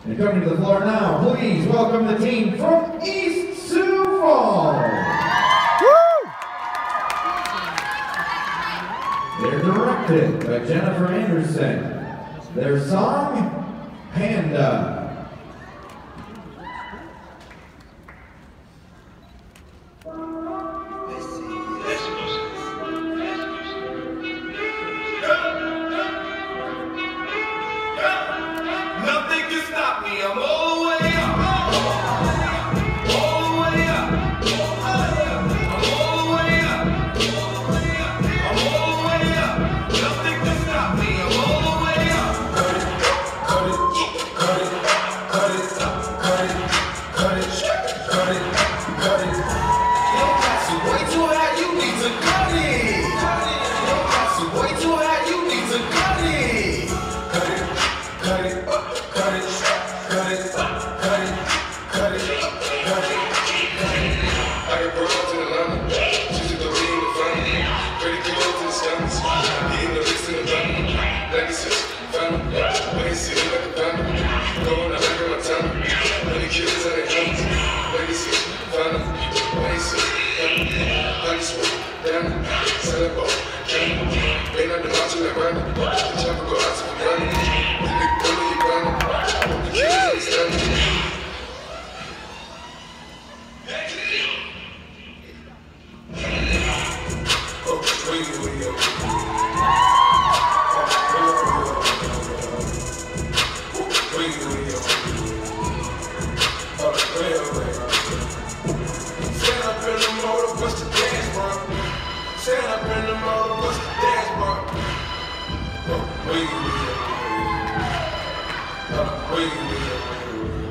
And coming to the floor now, please welcome the team from East Sioux Falls. Woo! They're directed by Jennifer Anderson. Their song, Panda. I'm all the way up, all the way up, I'm all the way up, I'm all the way up, nothing can stop me, I'm all the way up. Cut it, cut it, cut it, cut it, cut it, cut it, cut it, cut it. Your price is way too high, you need to cut it. Your price is way too high, you need to cut it. Cut it, cut it, cut it. Cut it, cut it, cut it, cut it, cut it. I got broads in Atlanta, she's a go in the family. Pretty clothes in the stomachs, getting the wrist in the family. 96, family, when you see me like a panda. Going out like my time, many kids at their hands. 96, family, 96, family. 96, family, celebrate, family. Ain't nothing out to that random, the chopper go out to the granny. The big bully, you granny. Stand up in the motor, bust the dance, bro. Wait.